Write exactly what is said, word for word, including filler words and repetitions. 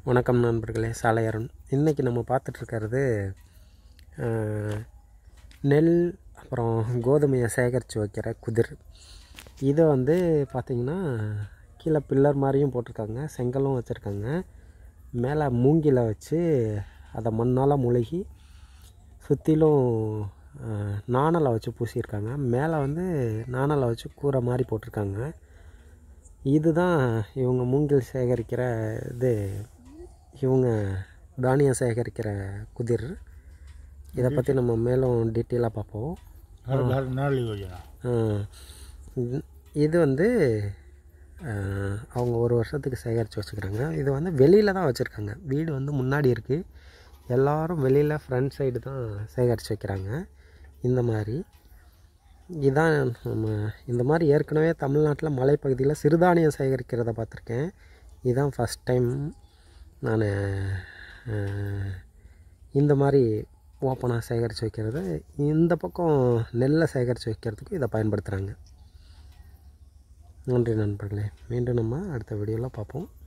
வணக்கம் நண்பர்களே, சாலையருண். இன்றைக்கி நம்ம பார்த்துட்ருக்கிறது நெல் அப்புறம் கோதுமையை சேகரித்து வைக்கிற குதிர். இதை வந்து பார்த்திங்கன்னா கீழே பில்லர் மாதிரியும் போட்டிருக்காங்க, செங்கலும் வச்சுருக்காங்க. மேலே மூங்கில வச்சு அதை மண்ணால் முழுகி சுற்றிலும் நாணலை வச்சு பூசியிருக்காங்க. மேலே வந்து நாணலை வச்சு கூரை மாதிரி போட்டிருக்காங்க. இதுதான் இவங்க மூங்கில் சேகரிக்கிற இது, இவங்க தானியம் சேகரிக்கிற குதிர். இதை பற்றி நம்ம மேலும் டீட்டெயிலாக பார்ப்போம். இது வந்து அவங்க ஒரு வருஷத்துக்கு சேகரித்து வச்சுக்கிறாங்க. இது வந்து வெளியில் தான் வச்சுருக்காங்க. வீடு வந்து முன்னாடி இருக்குது. எல்லோரும் வெளியில் ஃப்ரண்ட் சைடு தான் சேகரித்து வைக்கிறாங்க. இந்த மாதிரி இதுதான் நம்ம இந்த மாதிரி ஏற்கனவே தமிழ்நாட்டில் மலைப்பகுதியில் சிறுதானியம் சேகரிக்கிறத பார்த்துருக்கேன். இதுதான் ஃபஸ்ட் டைம் நான் இந்த மாதிரி ஓப்பனாக சேகரித்து வைக்கிறது. இந்த பக்கம் நெல்லை சேகரித்து வைக்கிறதுக்கு இதை பயன்படுத்துகிறாங்க. நன்றி நண்பர்களே. மீண்டும் நம்ம அடுத்த வீடியோவில் பார்ப்போம்.